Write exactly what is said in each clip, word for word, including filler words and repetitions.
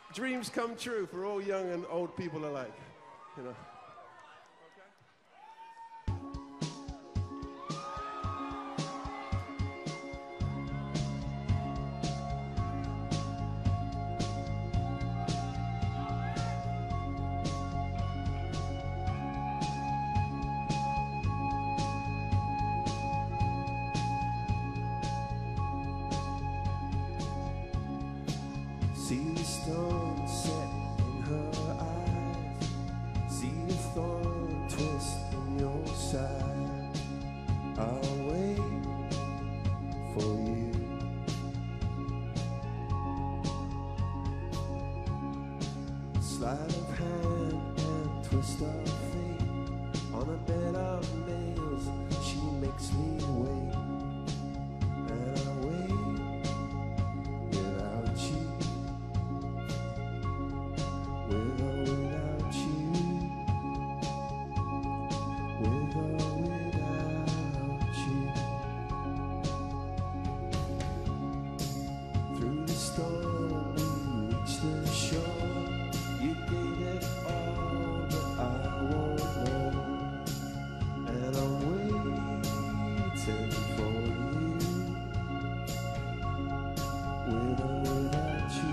dreams come true for all young and old people alike, you know. See the stone set in her eyes, see the thorn twist in your side. I'll wait for you. Sleight of hand and twist of fate, on a bed of nails she makes me wait, and I wait without you. With or without you, with or without you. Through the storm we reached the shore. You gave it all, but I won't know. And I'm waiting for you, with or without you.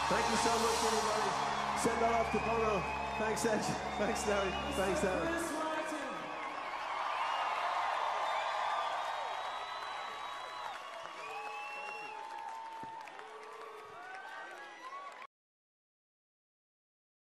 Thank you so much, everybody. Send that off to Bono. Thanks, Edge. Thanks, Larry. Thanks, Larry.